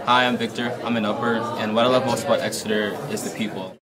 Hi, I'm Victor. I'm an upper, and what I love most about Exeter is the people.